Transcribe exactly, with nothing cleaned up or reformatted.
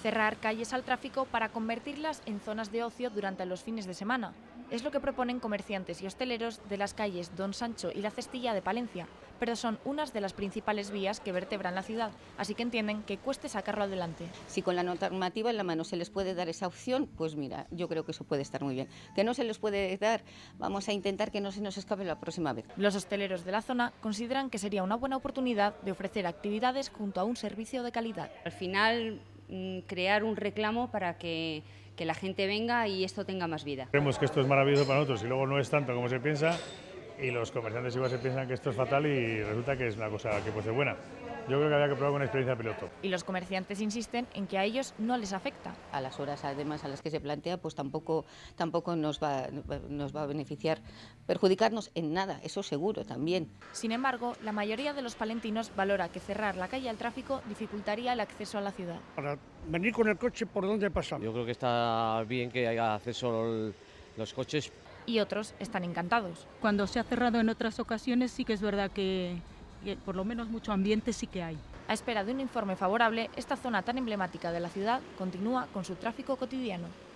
cerrar calles al tráfico para convertirlas en zonas de ocio durante los fines de semana. Es lo que proponen comerciantes y hosteleros de las calles Don Sancho y La Cestilla de Palencia, pero son unas de las principales vías que vertebran la ciudad, así que entienden que cueste sacarlo adelante. Si con la normativa en la mano se les puede dar esa opción, pues mira, yo creo que eso puede estar muy bien. Que no se les puede dar, vamos a intentar que no se nos escape la próxima vez. Los hosteleros de la zona consideran que sería una buena oportunidad de ofrecer actividades junto a un servicio de calidad. Al final, crear un reclamo para que, que la gente venga y esto tenga más vida. Creemos que esto es maravilloso para nosotros y luego no es tanto como se piensa, y los comerciantes igual se piensan que esto es fatal y resulta que es una cosa que puede ser buena. Yo creo que había que probar con una experiencia piloto. Y los comerciantes insisten en que a ellos no les afecta. A las horas además a las que se plantea, pues tampoco, tampoco nos va, nos va a beneficiar, perjudicarnos en nada, eso seguro también. Sin embargo, la mayoría de los palentinos valora que cerrar la calle al tráfico dificultaría el acceso a la ciudad. Para venir con el coche, ¿por dónde pasamos? Yo creo que está bien que haya acceso a los coches. Y otros están encantados. Cuando se ha cerrado en otras ocasiones sí que es verdad que por lo menos mucho ambiente sí que hay. A espera de un informe favorable, esta zona tan emblemática de la ciudad continúa con su tráfico cotidiano.